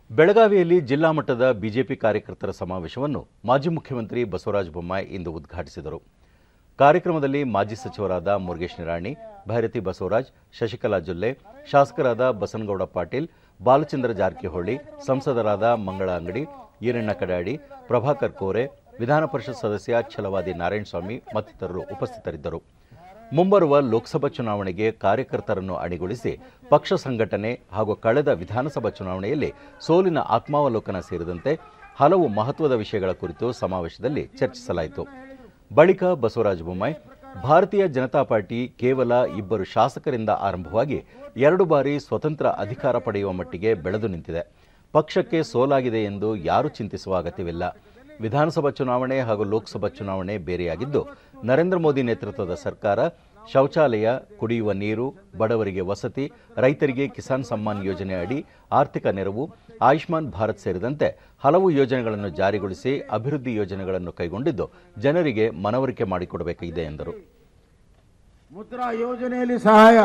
ಬೆಳಗಾವಿಯಲ್ಲಿ ಜಿಲ್ಲಾ ಮಟ್ಟದ ಬಿಜೆಪಿ ಕಾರ್ಯಕರ್ತರ ಸಮಾವೇಶವನ್ನು ಮಾಜಿ ಮುಖ್ಯಮಂತ್ರಿ ಬಸವರಾಜ ಬೊಮ್ಮಾಯಿ ಇಂದು ಉದ್ಘಾಟಿಸಿದರು. ಕಾರ್ಯಕ್ರಮದಲ್ಲಿ ಮಾಜಿ ಸಚಿವರಾದ ಮುರುಗೇಶ್ ನಿರಾಣಿ, ಭೈರತಿ ಬಸವರಾಜ್, ಶಶಿಕಲಾ ಜೊಲ್ಲೆ, ಶಾಸಕರಾದ ಬಸನಗೌಡ ಪಾಟೀಲ್, ಬಾಲಚಂದ್ರ ಜಾರಕಿಹೊಳಿ, ಸಂಸದರಾದ ಮಂಗಳ ಅಂಗಡಿ, ಈರಣ್ಣ ಕಡಾಡಿ, ಪ್ರಭಾಕರ್ ಕೋರೆ, ವಿಧಾನ ಪರಿಷತ್ ಸದಸ್ಯ ಛಲವಾದಿ ನಾರಾಯಣಸ್ವಾಮಿ ಮತ್ತಿತರರು ಉಪಸ್ಥಿತರಿದ್ದರು. ಮುಂಬರುವ ಲೋಕಸಭಾ ಚುನಾವಣೆಗೆ ಕಾರ್ಯಕರ್ತರನ್ನು ಅಣಿಗೊಳಿಸಿ ಪಕ್ಷ ಸಂಘಟನೆ ಹಾಗೂ ಕಳೆದ ವಿಧಾನಸಭಾ ಚುನಾವಣೆಯಲ್ಲಿ ಸೋಲಿನ ಆತ್ಮಾವಲೋಕನ ಸೇರಿದಂತೆ ಹಲವು ಮಹತ್ವದ ವಿಷಯಗಳ ಕುರಿತು ಸಮಾವೇಶದಲ್ಲಿ ಚರ್ಚಿಸಲಾಯಿತು. ಬಳಿಕ ಬಸವರಾಜ ಬೊಮ್ಮಾಯಿ, ಭಾರತೀಯ ಜನತಾ ಪಾರ್ಟಿ ಕೇವಲ 2 ಶಾಸಕರಿಂದ ಆರಂಭವಾಗಿ 2 ಬಾರಿ ಸ್ವತಂತ್ರ ಅಧಿಕಾರ ಪಡೆಯುವ ಮಟ್ಟಿಗೆ ಬೆಳೆದು ನಿಂತಿದೆ. ಪಕ್ಷಕ್ಕೆ ಸೋಲಾಗಿದೆ ಎಂದು ಯಾರೂ ಚಿಂತಿಸುವ ಅಗತ್ಯವಿಲ್ಲ. ವಿಧಾನಸಭಾ ಚುನಾವಣೆ ಹಾಗೂ ಲೋಕಸಭಾ ಚುನಾವಣೆ ಬೇರೆಯಾಗಿದ್ದು, ನರೇಂದ್ರ ಮೋದಿ ನೇತೃತ್ವದ ಸರ್ಕಾರ ಶೌಚಾಲಯ, ಕುಡಿಯುವ ನೀರು, ಬಡವರಿಗೆ ವಸತಿ, ರೈತರಿಗೆ ಕಿಸಾನ್ ಸಮ್ಮಾನ್ ಯೋಜನೆ ಅಡಿ ಆರ್ಥಿಕ ನೆರವು, ಆಯುಷ್ಮಾನ್ ಭಾರತ್ ಸೇರಿದಂತೆ ಹಲವು ಯೋಜನೆಗಳನ್ನು ಜಾರಿಗೊಳಿಸಿ ಅಭಿವೃದ್ಧಿ ಯೋಜನೆಗಳನ್ನು ಕೈಗೊಂಡಿದ್ದು ಜನರಿಗೆ ಮನವರಿಕೆ ಮಾಡಿಕೊಡಬೇಕಿದೆ ಎಂದರು. ಮುದ್ರಾ ಯೋಜನೆಯಲ್ಲಿ ಸಹಾಯ,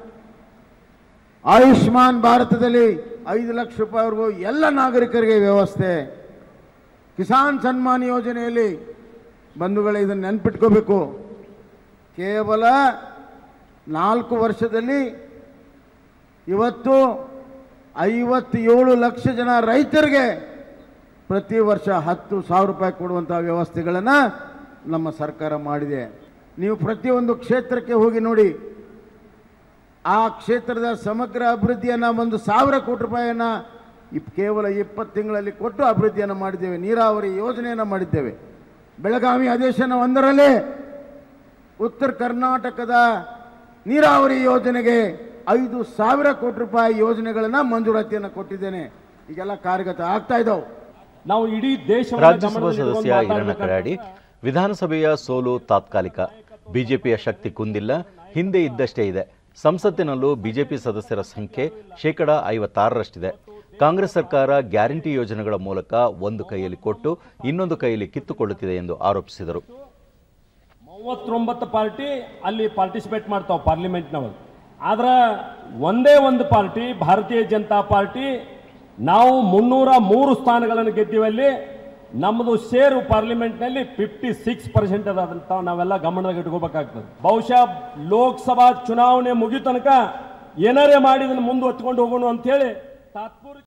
ಆಯುಷ್ಮಾನ್ ಭಾರತದಲ್ಲಿ 5 ಲಕ್ಷ ರೂಪಾಯಿವರೆಗೂ ಎಲ್ಲ ನಾಗರಿಕರಿಗೆ ವ್ಯವಸ್ಥೆ, ಕಿಸಾನ್ ಸನ್ಮಾನ್ ಯೋಜನೆಯಲ್ಲಿ ಬಂಧುಗಳೇ ಇದನ್ನು ನೆನಪಿಟ್ಕೋಬೇಕು. ಕೇವಲ 4 ವರ್ಷದಲ್ಲಿ ಇವತ್ತು 57 ಲಕ್ಷ ಜನ ರೈತರಿಗೆ ಪ್ರತಿ ವರ್ಷ 10,000 ರೂಪಾಯಿ ಕೊಡುವಂಥ ವ್ಯವಸ್ಥೆಗಳನ್ನು ನಮ್ಮ ಸರ್ಕಾರ ಮಾಡಿದೆ. ನೀವು ಪ್ರತಿಯೊಂದು ಕ್ಷೇತ್ರಕ್ಕೆ ಹೋಗಿ ನೋಡಿ, ಆ ಕ್ಷೇತ್ರದ ಸಮಗ್ರ ಅಭಿವೃದ್ಧಿಯನ್ನು 1,000 ಕೋಟಿ ರೂಪಾಯಿಯನ್ನು ಕೇವಲ 20 ತಿಂಗಳಲ್ಲಿ ಕೊಟ್ಟು ಅಭಿವೃದ್ಧಿಯನ್ನು ಮಾಡಿದ್ದೇವೆ. ನೀರಾವರಿ ಯೋಜನೆಯನ್ನು ಮಾಡಿದ್ದೇವೆ. ಬೆಳಗಾವಿ ಅಧಿವೇಶನ 1ರಲ್ಲಿ ಉತ್ತರ ಕರ್ನಾಟಕದ ನೀರಾವರಿ ಯೋಜನೆಗೆ 5,000 ಕೋಟಿ ರೂಪಾಯಿ ಯೋಜನೆಗಳನ್ನು ಮಂಜೂರಾತಿಯನ್ನು ಕೊಟ್ಟಿದ್ದೇನೆ. ಈಗೆಲ್ಲ ಕಾರ್ಯಗತ ಆಗ್ತಾ ಇದ್ದಾವೆ. ನಾವು ಇಡೀ ದೇಶ ರಾಜ್ಯಸಭಾ ಸದಸ್ಯ ಈರಣ್ಣ ಕಡಾಡಿ, ವಿಧಾನಸಭೆಯ ಸೋಲು ತಾತ್ಕಾಲಿಕ, ಬಿಜೆಪಿಯ ಶಕ್ತಿ ಕುಂದಿಲ್ಲ, ಹಿಂದೆ ಇದ್ದಷ್ಟೇ ಇದೆ. ಸಂಸತ್ತಿನಲ್ಲೂ ಬಿಜೆಪಿ ಸದಸ್ಯರ ಸಂಖ್ಯೆ 56%ರಷ್ಟಿದೆ. ಕಾಂಗ್ರೆಸ್ ಸರ್ಕಾರ ಗ್ಯಾರಂಟಿ ಯೋಜನೆಗಳ ಮೂಲಕ ಒಂದು ಕೈಯಲ್ಲಿ ಕೊಟ್ಟು ಇನ್ನೊಂದು ಕೈಯಲ್ಲಿ ಕಿತ್ತುಕೊಳ್ಳುತ್ತಿದೆ ಎಂದು ಆರೋಪಿಸಿದರು. 39 ಪಾರ್ಟಿ ಅಲ್ಲಿ ಪಾರ್ಟಿಸಿಪೇಟ್ ಮಾಡ್ತಾವೆ ಪಾರ್ಲಿಮೆಂಟ್ನವರು. ಆದ್ರೆ ಒಂದೇ ಒಂದು ಪಾರ್ಟಿ, ಭಾರತೀಯ ಜನತಾ ಪಾರ್ಟಿ, ನಾವು 303 ಸ್ಥಾನಗಳನ್ನು ಗೆದ್ದಿವಲ್ಲಿ ನಮ್ಮದು ಶೇರು ಪಾರ್ಲಿಮೆಂಟ್ನಲ್ಲಿ 56% ಅದಂತ ನಾವೆಲ್ಲ ಗಮನದಾಗ ಇಟ್ಕೋಬೇಕಾಗ್ತದೆ. ಬಹುಶಃ ಲೋಕಸಭಾ ಚುನಾವಣೆ ಮುಗಿದ ತನಕ ಏನಾರೇ ಮಾಡಿ ಇದನ್ನು ಮುಂದೆ ಹೊತ್ಕೊಂಡು ಹೋಗೋಣ ಅಂತ ಹೇಳಿ ತಾತ್ಪೂರ್ತಿ